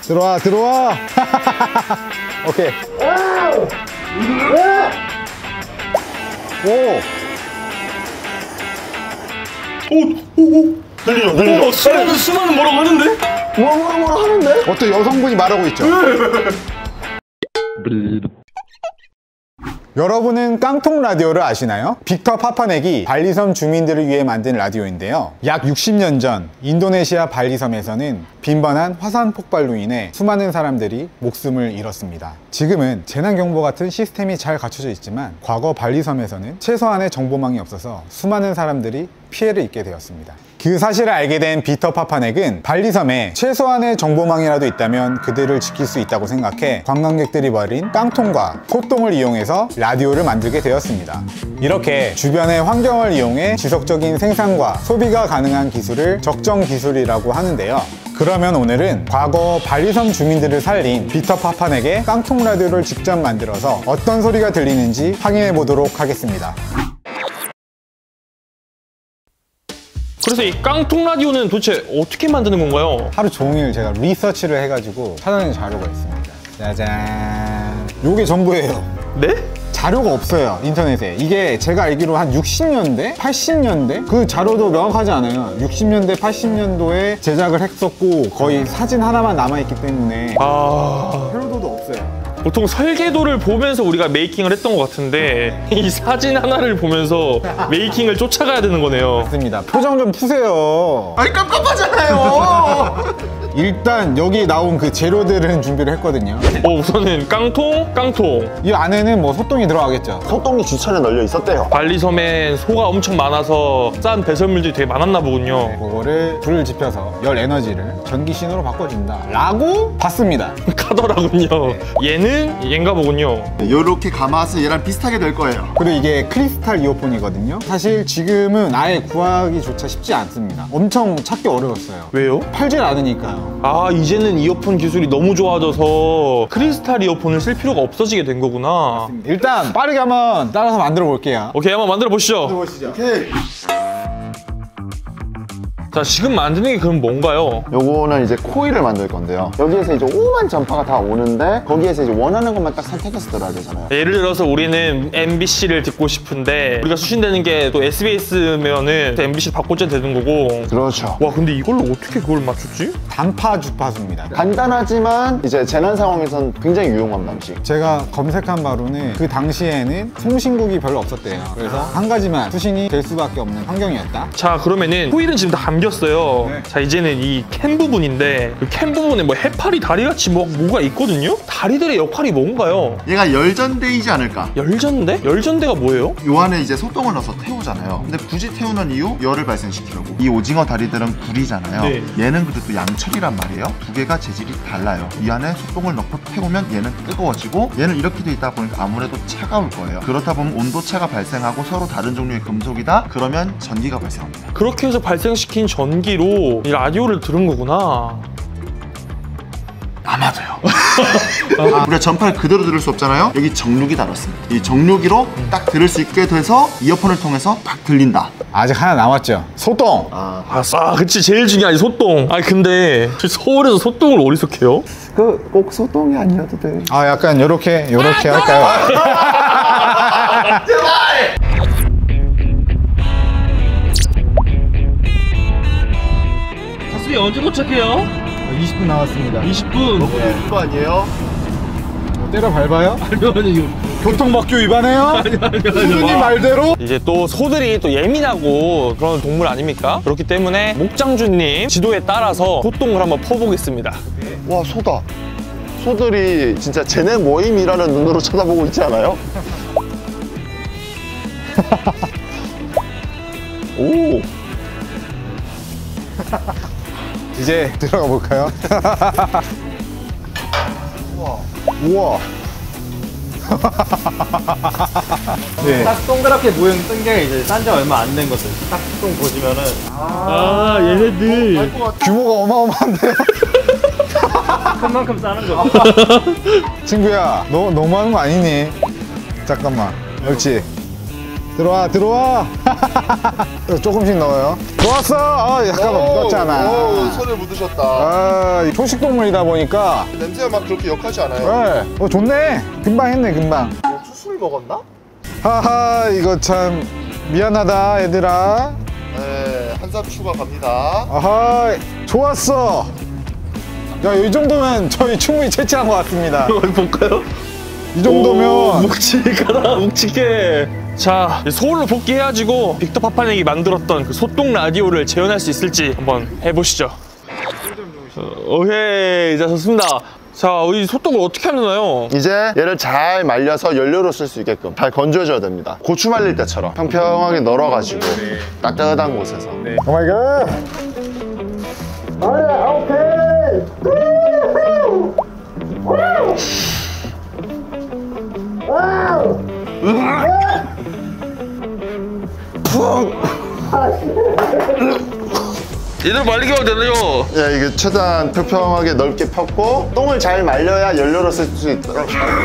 들어와 들어와. 오케이. 오. 들리죠? 수많은 뭐라고 하는데? 뭐라 하는데? 어떤 여성분이 말하고 있죠. 여러분은 깡통 라디오를 아시나요? 빅터 파파넥이 발리섬 주민들을 위해 만든 라디오인데요. 약 60년 전 인도네시아 발리섬에서는 빈번한 화산 폭발로 인해 수많은 사람들이 목숨을 잃었습니다. 지금은 재난경보 같은 시스템이 잘 갖춰져 있지만 과거 발리섬에서는 최소한의 정보망이 없어서 수많은 사람들이 피해를 입게 되었습니다. 그 사실을 알게 된 빅터 파파넥은 발리섬에 최소한의 정보망이라도 있다면 그들을 지킬 수 있다고 생각해 관광객들이 버린 깡통과 소똥을 이용해서 라디오를 만들게 되었습니다. 이렇게 주변의 환경을 이용해 지속적인 생산과 소비가 가능한 기술을 적정 기술이라고 하는데요. 그러면 오늘은 과거 발리섬 주민들을 살린 빅터 파파넥의 깡통 라디오를 직접 만들어서 어떤 소리가 들리는지 확인해 보도록 하겠습니다. 그래서 이 깡통 라디오는 도대체 어떻게 만드는 건가요? 하루 종일 제가 리서치를 해가지고 찾아낸 자료가 있습니다. 짜잔. 요게 전부예요. 네? 자료가 없어요, 인터넷에. 이게 제가 알기로 한 60년대? 80년대? 그 자료도 명확하지 않아요. 60년대, 80년도에 제작을 했었고 거의 사진 하나만 남아있기 때문에 자료도도 없어요. 보통 설계도를 보면서 우리가 메이킹을 했던 것 같은데 이 사진 하나를 보면서 메이킹을 쫓아가야 되는 거네요. 맞습니다. 표정 좀 푸세요. 아니 깜깜하잖아요. 일단 여기 나온 그 재료들은 준비를 했거든요. 우선은 깡통. 이 안에는 뭐 소똥이 들어가겠죠. 소똥이 주차에 널려 있었대요. 발리섬엔 소가 엄청 많아서 싼 배설물들이 되게 많았나 보군요. 그거를 불을 지펴서 열 에너지를 전기 신호로 바꿔준다 라고 봤습니다. 카더라군요. 얘는 얘인가 보군요. 이렇게 감아서 얘랑 비슷하게 될 거예요. 그리고 이게 크리스탈 이어폰이거든요. 사실 지금은 아예 구하기조차 쉽지 않습니다. 엄청 찾기 어려웠어요. 왜요? 팔질 않으니까요. 이제는 이어폰 기술이 너무 좋아져서 크리스탈 이어폰을 쓸 필요가 없어지게 된 거구나. 일단 빠르게 한번 따라서 만들어 볼게요. 오케이, 한번 만들어 보시죠. 오케이. 자, 지금 만드는 게 그럼 뭔가요? 요거는 이제 코일을 만들 건데요. 여기에서 이제 5만 전파가 다 오는데 거기에서 이제 원하는 것만 딱 선택해서 들어야 되잖아요. 예를 들어서 우리는 MBC를 듣고 싶은데 우리가 수신되는 게 또 SBS면은 MBC를 바꿔줘야 되는 거고. 그렇죠. 와, 근데 이걸로 어떻게 그걸 맞췄지? 단파 주파수입니다. 간단하지만 이제 재난 상황에선 굉장히 유용한 방식. 제가 검색한 바로는 그 당시에는 송신국이 별로 없었대요. 그래서 한 가지만 수신이 될 수밖에 없는 환경이었다. 자, 그러면은 코일은 지금 다 감겼어요. 네. 자, 이제는 이 캔 부분인데 그 캔 부분에 뭐 해파리 다리같이 뭐가 있거든요? 다리들의 역할이 뭔가요? 얘가 열전대이지 않을까? 열전대? 열전대가 뭐예요? 요 안에 이제 소똥을 넣어서 태우잖아요. 근데 굳이 태우는 이유? 열을 발생시키려고. 이 오징어 다리들은 불이잖아요. 네. 얘는 그래도 양철이란 말이에요. 두 개가 재질이 달라요. 이 안에 소똥을 넣고 태우면 얘는 뜨거워지고 얘는 이렇게 돼 있다 보니까 아무래도 차가울 거예요. 그렇다 보면 온도차가 발생하고 서로 다른 종류의 금속이다? 그러면 전기가 발생합니다. 그렇게 해서 발생시킨 전기로 이 라디오를 들은 거구나. 아마도요. 우리가 전파를 그대로 들을 수 없잖아요. 여기 정류기 달았습니다. 이 정류기로 딱 들을 수 있게 돼서 이어폰을 통해서 딱 들린다. 아직 하나 남았죠. 소똥. 그치, 제일 중요하지, 소똥. 근데 서울에서 소똥을 어디서 캐요? 꼭 소똥이 아니어도 돼. 약간 요렇게 할까요? 제발! 자수리 언제 도착해요? 20분 남았습니다. 20분. 너무 늦은 거 아니에요? 때려 밟아요? 아니. 교통법규 위반해요? 수준님 말대로? 이제 또 소들이 또 예민하고 그런 동물 아닙니까? 그렇기 때문에 목장주님 지도에 따라서 소똥을 한번 퍼보겠습니다. 와, 소다. 소들이 진짜 쟤네 모임이라는 눈으로 쳐다보고 있지 않아요? 오. 이제 들어가 볼까요? 우와. 네. 딱 동그랗게 모형 뜬 게 이제 싼 지 얼마 안 된 것들. 딱 똥 보시면은 얘네들 규모가 어마어마한데요? 큰 만큼 싸는 거. 친구야, 너 너무하는 거 아니니? 잠깐만. 옳지. 들어와. 조금씩 넣어요. 좋았어. 잠깐만 묻었잖아. 손을 묻으셨다. 이 초식동물이다 보니까. 냄새가 막 그렇게 역하지 않아요. 네. 좋네. 금방 했네, 금방. 술 먹었나? 하하, 이거 참 미안하다, 얘들아. 네, 한 삽 추가 갑니다. 아하, 좋았어. 야, 이 정도면 저희 충분히 채취한 것 같습니다. 어디 볼까요? 이 정도면 묵직하다, 묵직해. 자, 서울로 복귀해가지고 빅터 파파넥이 만들었던 그 소똥 라디오를 재현할 수 있을지 한번 해보시죠. 오케이, 자, 좋습니다. 자, 이 소똥을 어떻게 하면 되나요? 이제 얘를 잘 말려서 연료로 쓸 수 있게끔 잘 건조해줘야 됩니다. 고추 말릴 때처럼 평평하게 널어가지고 따뜻한 곳에서. 오 마이 갓. 얘들 말리게 하면 되네요. 예, 이게 최대한 평평하게 넓게 폈고 똥을 잘 말려야 연료로 쓸 수 있도록.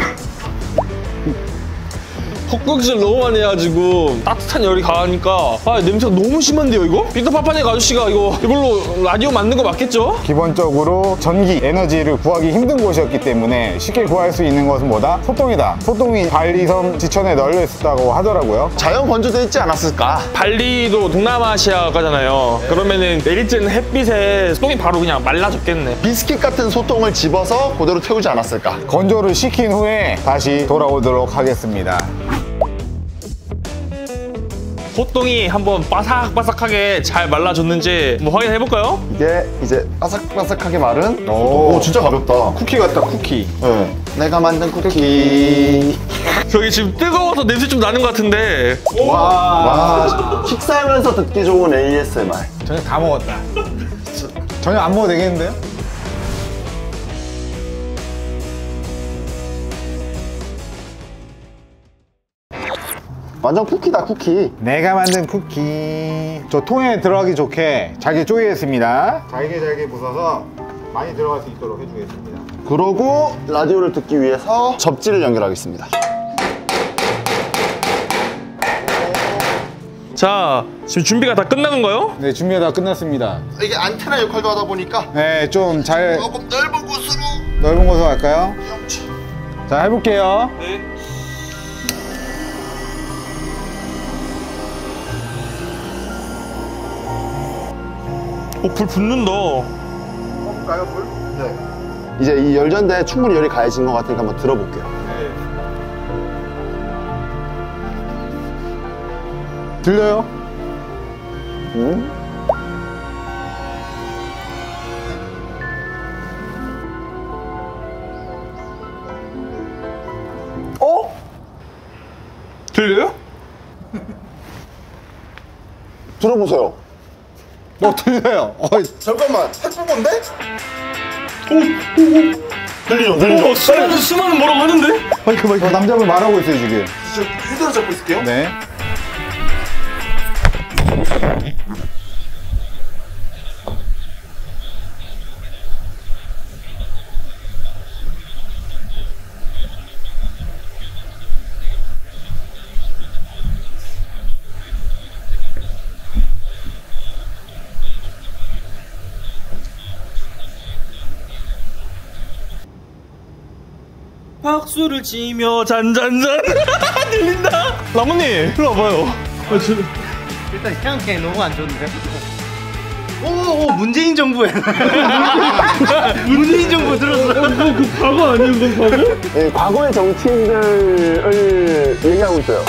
헛구역질 너무 많이 해가지고 따뜻한 열이 가니까 냄새가 너무 심한데요 이거? 빅터 파파넥 아저씨가 이걸로 라디오 만든 거 맞겠죠? 기본적으로 전기, 에너지를 구하기 힘든 곳이었기 때문에 쉽게 구할 수 있는 것은 뭐다? 소똥이다. 소똥이 발리섬 지천에 널려 있었다고 하더라고요. 자연 건조돼 있지 않았을까? 발리도 동남아시아가잖아요. 그러면은 내리쬐는 햇빛에 소똥이 바로 그냥 말라졌겠네. 비스킷 같은 소똥을 집어서 그대로 태우지 않았을까? 건조를 시킨 후에 다시 돌아오도록 하겠습니다. 소똥이 한번 바삭바삭하게 잘 말라졌는지 한번 확인해볼까요? 이게 이제 바삭바삭하게 마른 오, 진짜 가볍다. 쿠키 같다, 쿠키. 네. 내가 만든 쿠키. 저기 지금 뜨거워서 냄새 좀 나는 것 같은데. 와, 식사하면서 듣기 좋은 ASMR. 저녁 다 먹었다. 저녁 안 먹어도 되겠는데요? 완전 쿠키다, 쿠키. 내가 만든 쿠키. 저 통에 들어가기 좋게 잘게 쪼개겠습니다. 잘게 부숴서 많이 들어갈 수 있도록 해주겠습니다. 그러고 라디오를 듣기 위해서 접지를 연결하겠습니다. 자, 지금 준비가 다 끝나는 거요? 네, 준비가 다 끝났습니다. 이게 안테나 역할도 하다 보니까 네, 좀 잘 조금 넓은 곳으로 넓은 곳으로 갈까요? 자, 해볼게요. 네. 불 붙는다. 가볼까요, 불? 네. 이제 이 열전대에 충분히 열이 가해진 것 같으니까 한번 들어볼게요. 들려요? 들려요? 들어보세요. 들려요. 잠깐만, 핵부모인데? 들리죠? 수많은 뭐라고 하는데? 마이크. 남자분 말하고 있어요, 지금. 진짜 휴대로 잡고 있을게요. 네. 박수를 치며 잔잔잔 들린다. 라모님 일로 와봐요. 일단 향이 너무 안 좋은데. 오, 문재인 정부에. 문재인 정부 들었어. 그 과거 아니에요? 그 과거? 네, 과거의 정치인들을 얘기하고 있어요.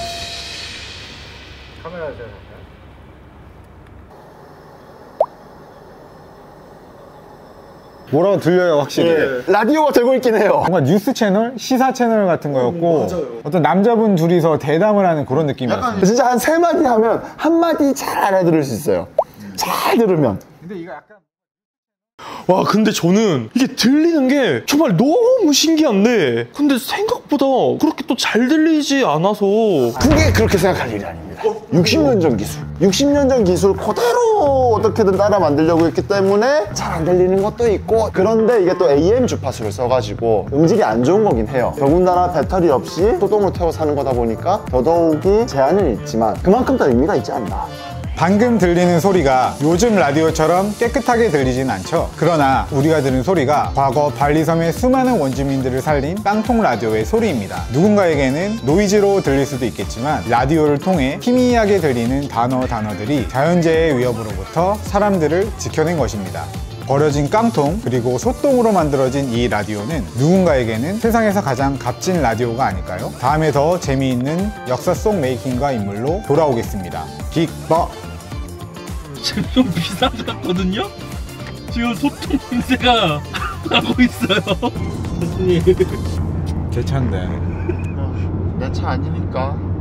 뭐라고 들려요, 확실히. 라디오가 되고 있긴 해요. 뭔가 뉴스 채널, 시사 채널 같은 거였고 어떤 남자분 둘이서 대담을 하는 그런 느낌이었어요. 진짜 한 3마디 하면 한마디 잘 알아들을 수 있어요. 잘 들으면. 근데 이거 약간 와, 근데 저는 이게 들리는 게 정말 너무 신기한데 근데 생각보다 그렇게 또 잘 들리지 않아서 그게 그렇게 생각할 일이 아닙니다. 60년 전 기술. 60년 전 기술 그대로 어떻게든 따라 만들려고 했기 때문에 잘 안 들리는 것도 있고, 그런데 이게 또 AM 주파수를 써가지고 음질이 안 좋은 거긴 해요. 더군다나 배터리 없이 소동으로 태워서 하는 거다 보니까 더더욱이 제한은 있지만 그만큼 더 의미가 있지 않나. 방금 들리는 소리가 요즘 라디오처럼 깨끗하게 들리진 않죠. 그러나 우리가 들은 소리가 과거 발리섬의 수많은 원주민들을 살린 깡통 라디오의 소리입니다. 누군가에게는 노이즈로 들릴 수도 있겠지만 라디오를 통해 희미하게 들리는 단어들이 자연재해의 위협으로부터 사람들을 지켜낸 것입니다. 버려진 깡통 그리고 소똥으로 만들어진 이 라디오는 누군가에게는 세상에서 가장 값진 라디오가 아닐까요? 다음에 더 재미있는 역사 속 메이킹과 인물로 돌아오겠습니다. 빅버. 지금 좀 비싼 것 같거든요? 지금 소통 냄새가 나고 있어요. 교수님. 제 차인데. 내 차 아니니까.